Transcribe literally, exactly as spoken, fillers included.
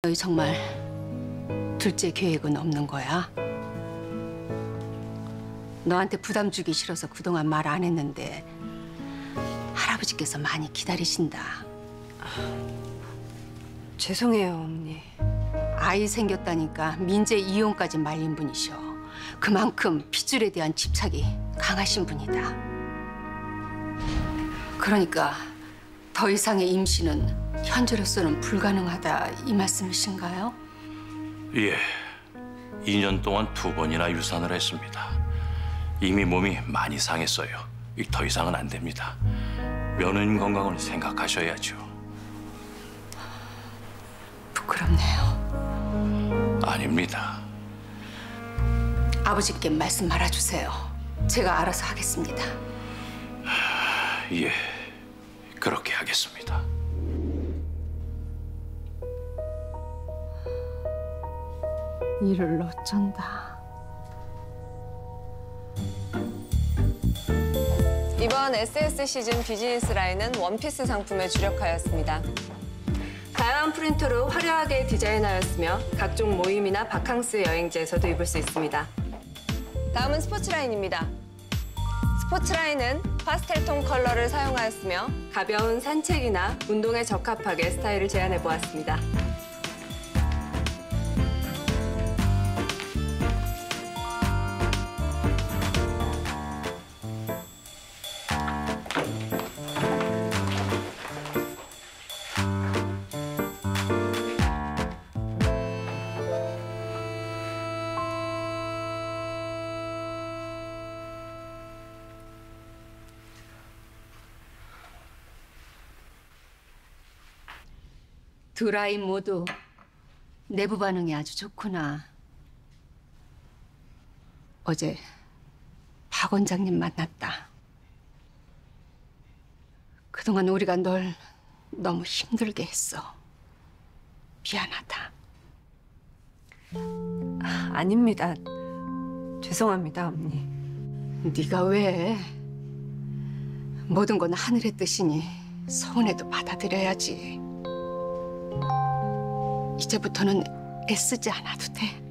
너희 정말 둘째 계획은 없는 거야? 너한테 부담 주기 싫어서 그동안 말 안 했는데 할아버지께서 많이 기다리신다. 죄송해요, 어머니. 아이 생겼다니까 민재 이혼까지 말린 분이셔. 그만큼 핏줄에 대한 집착이 강하신 분이다. 그러니까 더 이상의 임신은 현재로서는 불가능하다 이 말씀이신가요? 예, 이 년 동안 두 번이나 유산을 했습니다. 이미 몸이 많이 상했어요. 더 이상은 안 됩니다. 며느님 건강을 생각하셔야죠. 부끄럽네요. 아닙니다. 아버지께 말씀 말아주세요. 제가 알아서 하겠습니다. 예, 그렇게 하겠습니다. 이를 어쩐다. 이번 에스에스 시즌 비즈니스 라인은 원피스 상품에 주력하였습니다. 다양한 프린터로 화려하게 디자인하였으며 각종 모임이나 바캉스 여행지에서도 입을 수 있습니다. 다음은 스포츠 라인입니다. 스포츠 라인은 파스텔톤 컬러를 사용하였으며 가벼운 산책이나 운동에 적합하게 스타일을 제안해 보았습니다. 두 라인 모두 내부 반응이 아주 좋구나. 어제 박 원장님 만났다. 그동안 우리가 널 너무 힘들게 했어. 미안하다. 아, 아닙니다. 죄송합니다, 어머니. 네가 왜? 모든 건 하늘의 뜻이니 서운해도 받아들여야지. 이제부터는 애쓰지 않아도 돼.